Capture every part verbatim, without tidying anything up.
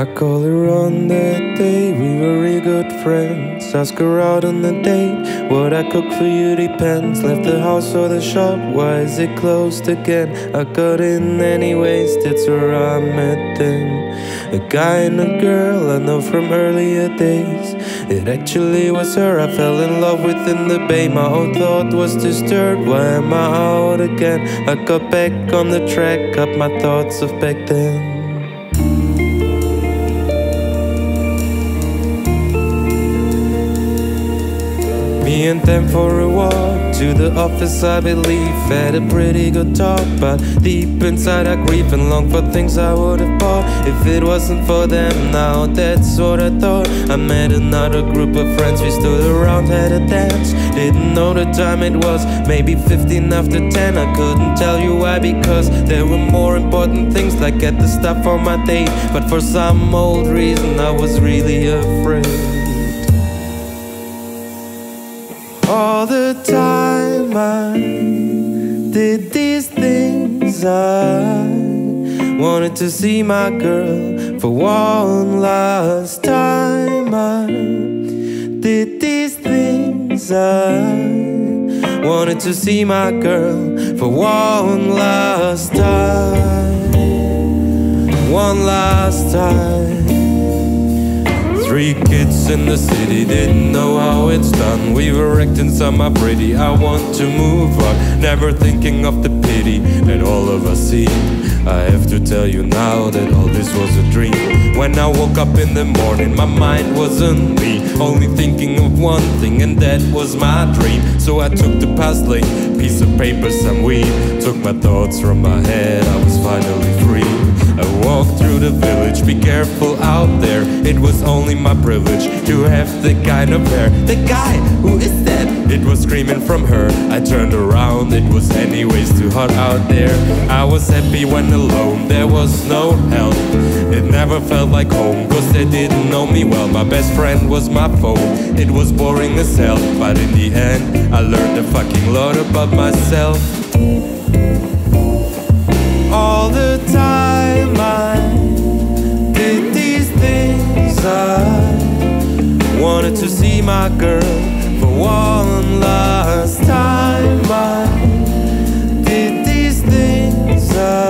I call her on that day, we were real good friends. Ask her out on a date, what I cook for you depends. Left the house or the shop, why is it closed again? I got in anyways, that's where I met them. A guy and a girl I know from earlier days. It actually was her I fell in love with in the bay. My own thought was disturbed, why am I out again? I got back on the track, got my thoughts of back then. Me and them for a walk to the office, I believe. Had a pretty good talk, but deep inside I grieve and long for things I would have bought if it wasn't for them. Now that's what I thought. I met another group of friends, we stood around, had a dance. Didn't know the time it was, maybe fifteen after ten. I couldn't tell you why, because there were more important things, like get the stuff for my date. But for some old reason I was really afraid. All the time I did these things, I wanted to see my girl for one last time. I did these things, I wanted to see my girl for one last time. One last time. Three kids in the city, didn't know how it's done. We were acting somehow pretty, I want to move on, never thinking of the pity that all of us see. I have to tell you now that all this was a dream. When I woke up in the morning, my mind wasn't me, only thinking of one thing, and that was my dream. So I took the past lane, piece of paper, some weed, took my thoughts from my head, I was finally free. I walked through the village, be careful out there. It was only my privilege to have the kind of hair. The guy, who is that? It was screaming from her. I turned around, it was anyways too hot out there. I was happy when alone, there was no help. It never felt like home, cause they didn't know me well. My best friend was my phone, it was boring as hell. But in the end, I learned a fucking lot about myself. All the time I did these things, I wanted to see my girl for one last time. I did these things,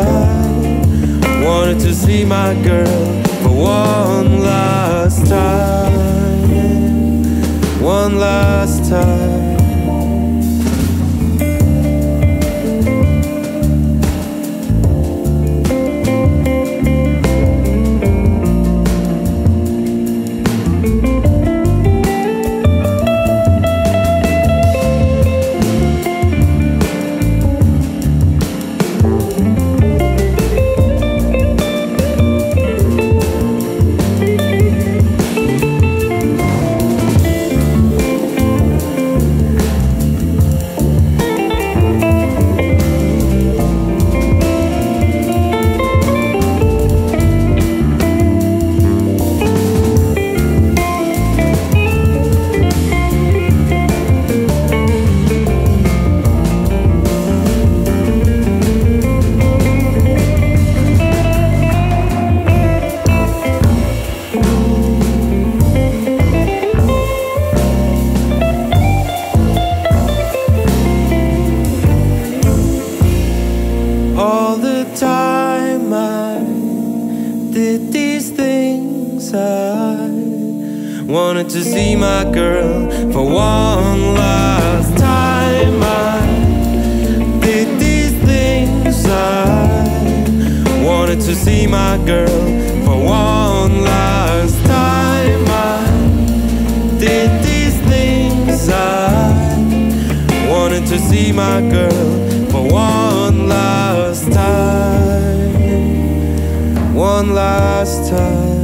I wanted to see my girl for one last time. One last time. All the time I did these things, I wanted to see my girl for one last time. I did these things, I wanted to see my girl for one last time. I did these things, I wanted to see my girl for one last time. One last time.